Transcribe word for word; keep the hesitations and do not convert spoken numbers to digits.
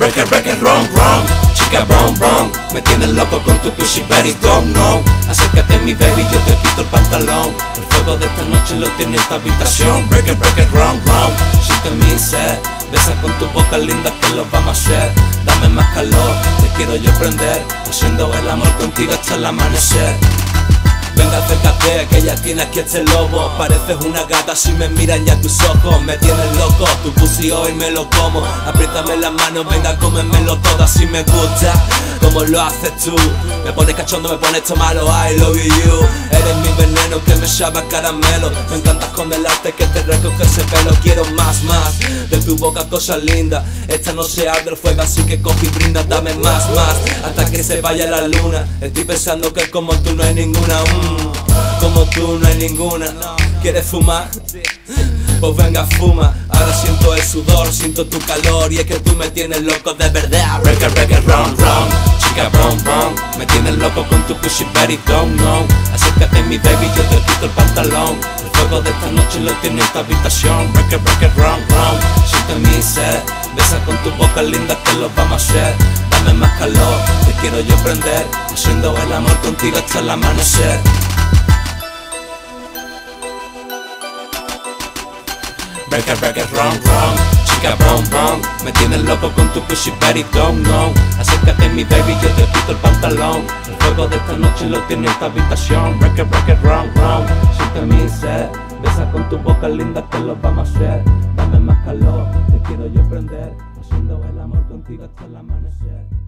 break it, break it, wrong, wrong. Chica, brom, brom, me tienes loco con tu pushy berry, don't know. Acércate mi baby, yo te quito el pantalón. El fuego de esta noche lo tiene esta habitación. Break it, break it, wrong, wrong. Siente mi sed, besa con tu boca linda que lo vamos a hacer. Dame más calor, te quiero yo prender, haciendo el amor contigo hasta el amanecer. Venga, acércate, que ya tiene aquí este lobo. Pareces una gata si me miran ya tus ojos. Me tienes loco, tu pussy hoy me lo como. Apriétame las manos, venga, cómemelo todo así me gusta. Como lo haces tú, me pones cachondo, me pones todo malo, I love you. Eres mi veneno que me sabe a caramelo. Me encanta esconder el arte que te recoge ese pelo. Quiero más, más, de tu boca cosas lindas. Esta no se abre el fuego, así que coge y brinda. Dame más, más, hasta que se vaya la luna. Estoy pensando que como tú no hay ninguna. mm. Como tú no hay ninguna. ¿Quieres fumar? Pues venga, fuma. Ahora siento el sudor, siento tu calor. Y es que tú me tienes loco de verdad. Break it, break it, wrong, wrong. Chica, bom, bom, me tienes loco con tu pushy berry, don't know. Acércate mi baby, yo te quito el pantalón. El fuego de esta noche lo tiene esta habitación. Break it, break it, wrong, wrong. Siente mi sed, besa con tu boca linda que lo vamos a hacer. Dame más calor, te quiero yo prender, haciendo el amor contigo hasta el amanecer. Break it, break it, wrong, wrong. Chica, bom, bom, me tienes loco con tu pushy berry, don't know. Acércate mi baby, yo te quito el pantalón. El fuego de esta noche lo tiene esta habitación. Break it, break it, wrong, wrong. Siente mi sed, besa con tu boca linda que lo vamos a hacer. Dame más calor, te quiero yo prender, haciendo el amor contigo hasta el amanecer.